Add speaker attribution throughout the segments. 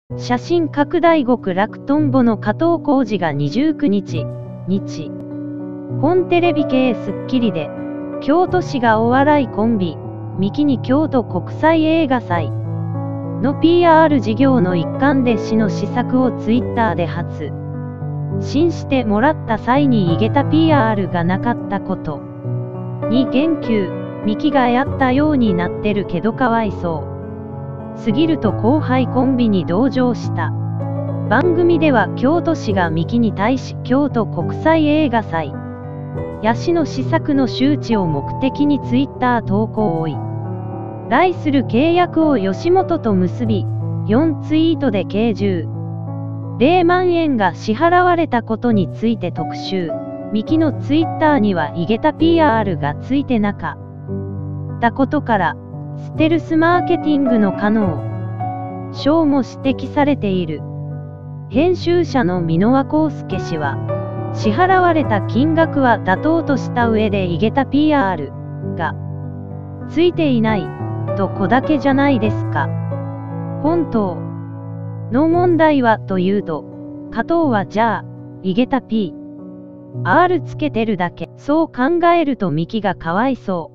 Speaker 1: 写真拡大極楽とんぼの加藤浩次が29日、本テレビ系スッキリで、京都市がお笑いコンビ、ミキに京都国際映画祭の PR 事業の一環で市の施策をツイッターで発信してもらった際に井桁 PR がなかったことに言及。ミキがやったようになってるけどかわいそうすぎると後輩コンビに同情した。番組では京都市がミキに対し京都国際映画祭や市の施策の周知を目的にツイッター投稿を依頼する契約を吉本と結び、4ツイートで計10万円が支払われたことについて特集。ミキのツイッターには井桁 PR がついてなかったことから、ステルスマーケティングの可能性も指摘されている。編集者の箕輪康介氏は、支払われた金額は妥当とした上で井桁 PR がついていないとこだけじゃないですか。本当の問題はというと、加藤はじゃあ、井桁 PR つけてるだけ。そう考えるとミキがかわいそう。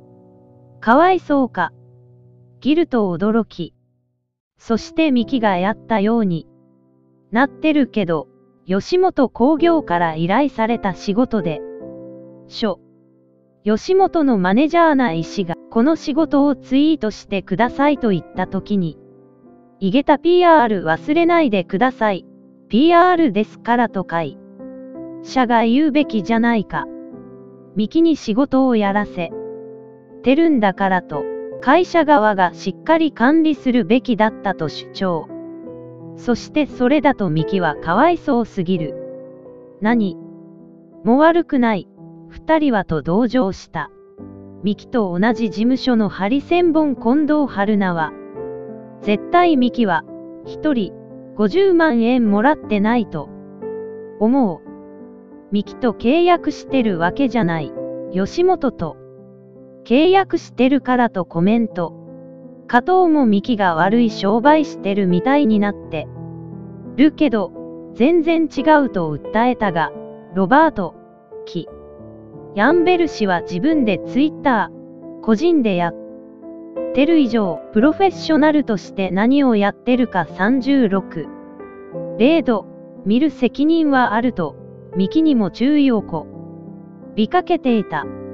Speaker 1: かわいそうか。ギルと驚き。そしてミキがやったようになってるけど、吉本興業から依頼された仕事で、吉本のマネジャーな医師が、この仕事をツイートしてくださいと言った時に、井桁 PR 忘れないでください。PR ですからと会社が言うべきじゃないか。ミキに仕事をやらせてるんだからと、会社側がしっかり管理するべきだったと主張。そしてそれだとミキはかわいそうすぎる。何も悪くない。二人はと同情した。ミキと同じ事務所のハリセンボン近藤春菜は、絶対ミキは、一人、50万円もらってないと、思う。ミキと契約してるわけじゃない。吉本と、契約してるからとコメント。加藤もミキが悪い商売してるみたいになってるけど、全然違うと訴えたが、ロバート、ヤンベル氏は自分でツイッター、個人でやってる以上、プロフェッショナルとして何をやってるか36、0度、見る責任はあると、ミキにも注意を呼びかけていた。